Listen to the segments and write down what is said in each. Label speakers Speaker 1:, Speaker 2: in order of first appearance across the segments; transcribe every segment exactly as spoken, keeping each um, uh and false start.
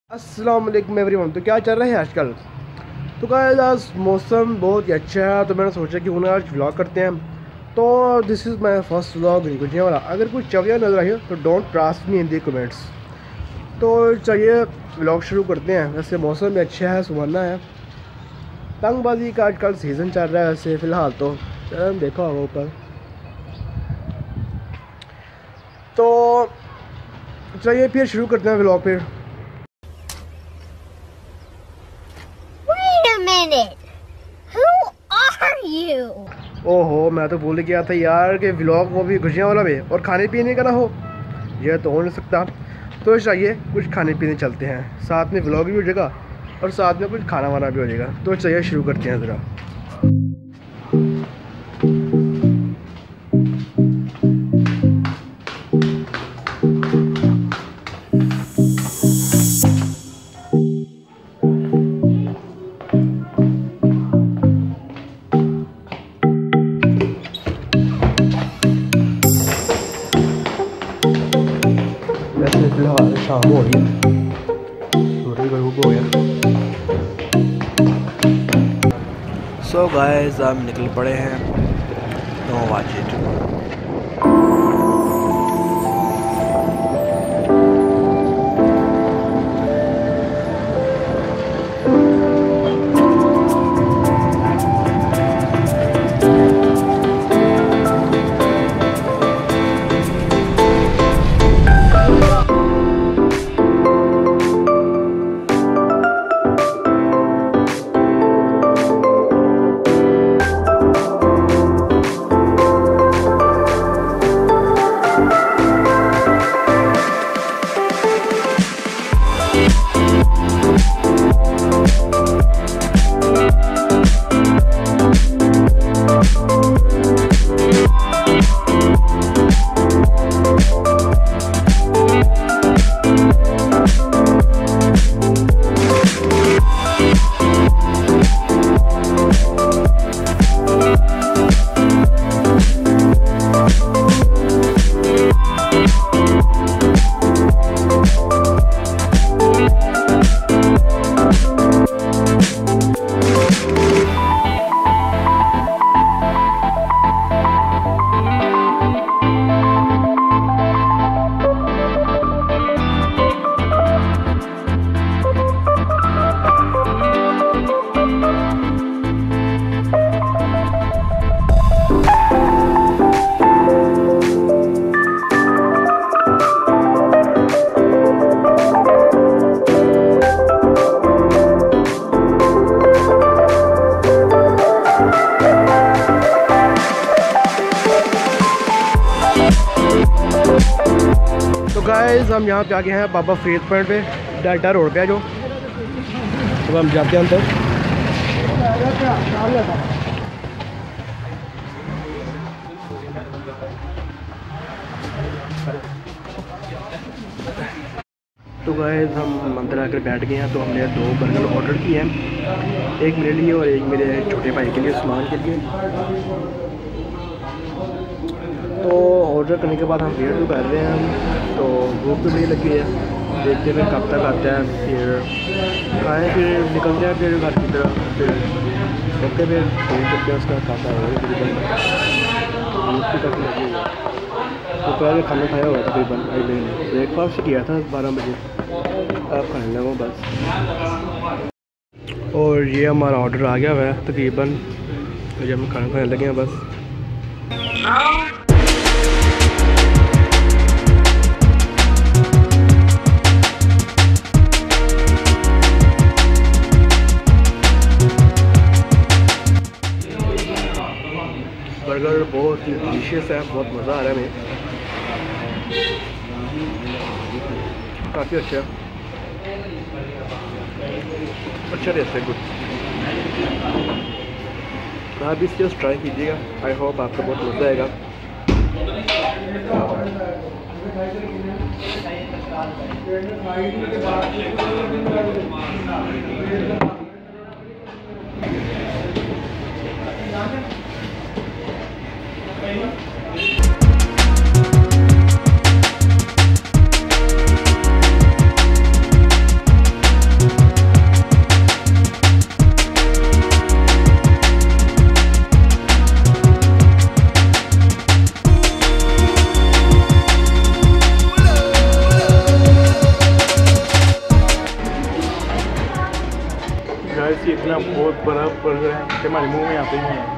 Speaker 1: अस्सलाम वालेकुम एवरीवन। तो क्या चल रहा है आजकल? तो गाइस आज मौसम बहुत ही अच्छा है, तो मैंने सोचा कि उन्हें आज व्लॉग करते हैं। तो this is my first vlog in गुजिया वाला। अगर कुछ चविया नजर आई हो तो don't trust me in the comments. तो चलिए व्लॉग शुरू करते हैं। वैसे मौसम भी अच्छा है, सुहाना है। तंगबाजी का आजकल सीज़न चल रहा है वैसे फ़िलहाल तो चल देखा होगा ऊपर। तो चलिए फिर शुरू करते हैं व्लॉग फिर। ओहो, मैं तो भूल गया था यार कि व्लॉग वो भी गुजिया वाला भी और खाने पीने का ना हो, यह तो हो नहीं सकता। तो चाहिए कुछ खाने पीने चलते हैं, साथ में व्लॉग भी हो जाएगा और साथ में कुछ खाना वाना भी हो जाएगा। तो चाहिए शुरू करते हैं ज़रा। फिलहाल शाम हो रही है, सूरज गरूब हो गया। सो गाइस हम निकल पड़े हैं, तो वॉच इट। तो गाइस हम यहाँ पे आ गए हैं बाबा फरीद पॉइंट पे, डेल्टा रोड पे है जो। तो हम जाते हैं अंदर। तो गाइस हम अंदर आकर बैठ गए हैं। तो हमने दो बर्गर ऑर्डर किए हैं, एक मेरे लिए और एक मेरे छोटे भाई के लिए, उस्मान के लिए। तो ऑर्डर करने के बाद हम वेट भी कर रहे हैं, तो भूख भी नहीं लगी है, देखते फिर कब तक आता है। फिर खाएँ, फिर निकलते हैं फिर घर की तरफ। फिर ओके फिर फोन करते हैं उसका खाता है तकरीबन। भूख भी काफ़ी लगी है। दोपहर में खाना खाया हुआ तकरीबन, ब्रेकफास्ट किया था बारह बजे, अब खाने लगा बस। और ये हमारा ऑर्डर आ गया हुआ है तकरीबन, जब हम खाना खाने लगे हैं बस। बर्गर बहुत ही डिलीशियस है, बहुत मज़ा आ रहा है हमें, काफ़ी अच्छा है, अच्छा टेस्ट है, गुड। आप भी इसको ट्राई कीजिएगा, आई होप आपको बहुत मज़ा आएगा।
Speaker 2: बहुत बड़ा बर्गर है कि हमारे मुंह में आते ही नहीं है।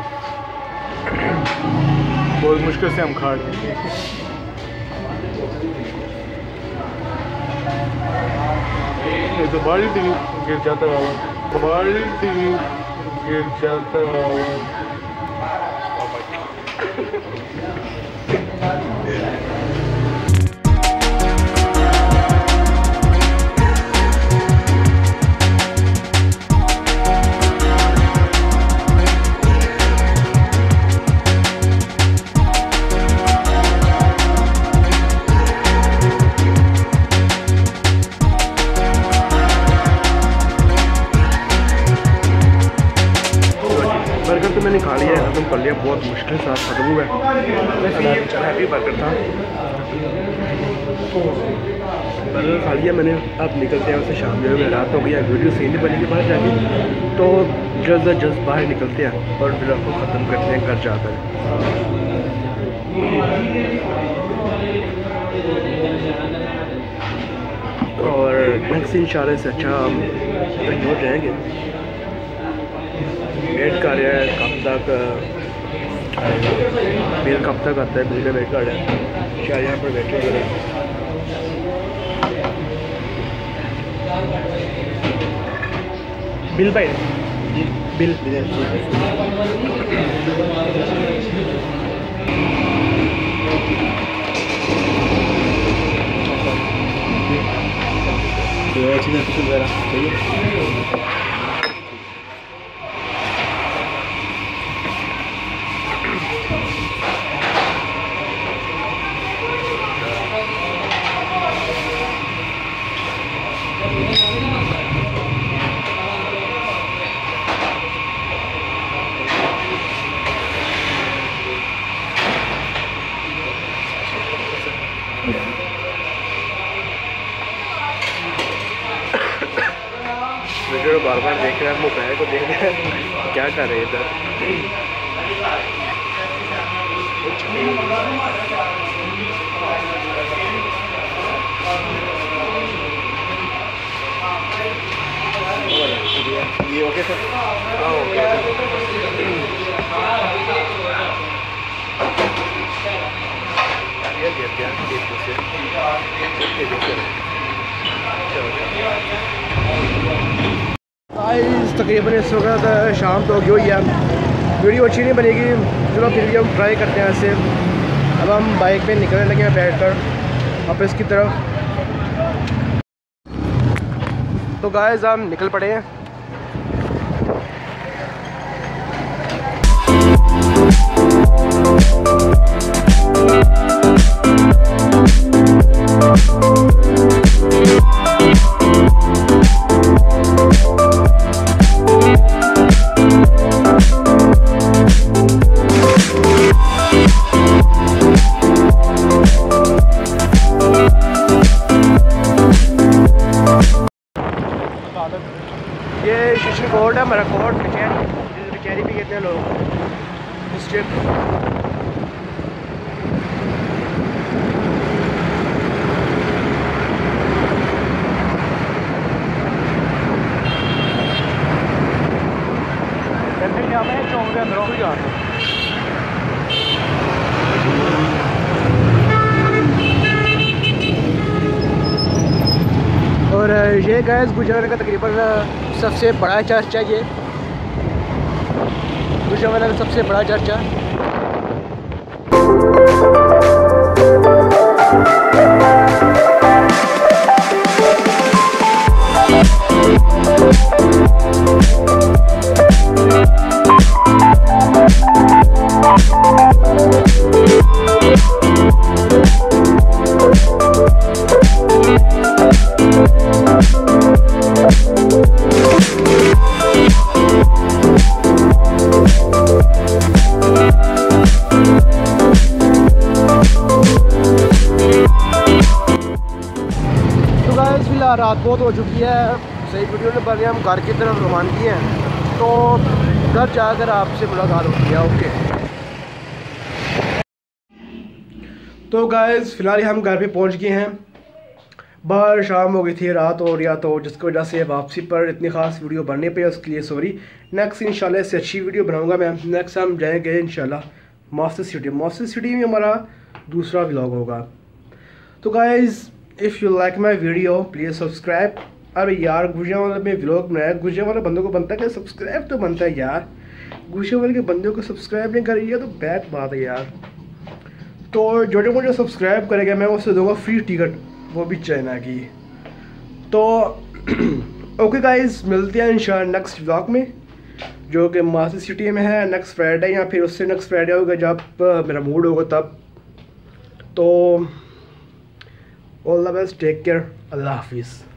Speaker 2: बहुत मुश्किल से हम खा रहे हैं। ये तो बाल्टी गिर जाता है, बाल्टी गिर जाता है।
Speaker 1: बर्गर तो मैंने खा लिया है, खत्म कर लिया, बहुत मुश्किल से खत्म हुआ है। चला हैप्पी बर्गर था, बर्गर खा लिया मैंने। अब निकलते हैं, उससे शाम जो है रात हो गई है, वीडियो सही नहीं बनेगी बाहर जाके, तो जल्द अज जल्द बाहर निकलते हैं और फिर आपको ख़त्म करते हैं घर जाकर। और नेक्स्ट इंशाल्लाह से अच्छा हम कहीं और जाएंगे। वेट कर रहा है कब तक बिल कब तक आता है, बिल का वेट कर रहा है। शायद यहाँ पर बैठे हुए बिल भाई बिल वगैरह चाहिए। वीडियो बार बार देख रहा है, मोबाइल को देख रहा है, क्या कर रहे हैं इधर। ये ओके सर? हाँ ओके। ये दिया क्या गाइस, तकरीबन इस वक्त शाम तो हो गई है, वीडियो अच्छी नहीं बनेगी, चलो फिर भी हम ट्राई करते हैं ऐसे। अब हम बाइक पे निकलने लगे हैं बैठकर ऑफिस की तरफ। तो गाइस हम निकल पड़े हैं। ये शिशर कोर्ट है, हमारा कोर्ट कचहरी, कचहरी भी कहते हैं लोग, डिस्ट्रिक्ट। चौक के अंदर भी जाते और ये गैस गुजरात का तकरीबन सबसे बड़ा चर्च है। ये गुजरात का सबसे बड़ा चर्च है। रात बहुत हो चुकी है, सही वीडियो ने बने, हम घर की तरफ रवानगी हैं, तो घर जाकर आपसे मुलाकात होती है। ओके तो गाइस फिलहाल हम घर पे पहुंच गए हैं। बाहर शाम हो गई थी, रात हो रहा, तो जिसकी वजह से वापसी पर इतनी खास वीडियो बनने पे उसके लिए सॉरी। नेक्स्ट इंशाल्लाह इससे अच्छी वीडियो बनाऊंगा मैं। नेक्स्ट हम जाएंगे इंशाल्लाह मास्टर सिटी। मास्टर सिटी में हमारा दूसरा व्लॉग होगा। तो guys if you like my video please subscribe. अरे यार गुजरावाला में व्लॉग बनाया, गुजरावाला बंदों को बनता है कि सब्सक्राइब तो बनता है यार, गुजरावाले के बंदों को सब्सक्राइब नहीं कर रही है तो बैड बात है यार। तो जो जो मुझे सब्सक्राइब करेगा मैं उससे दूंगा फ्री टिकट, वो भी चाइना की। तो ओके गाइस, मिलते हैं इंशाल्लाह नेक्स्ट व्लॉग में जो कि मास्टर सिटी में है नेक्स्ट फ्राइडे, या फिर उससे नेक्स्ट फ्राइडे होगा जब मेरा मूड होगा तब। तो all the best, take care, अल्लाह हाफिज़।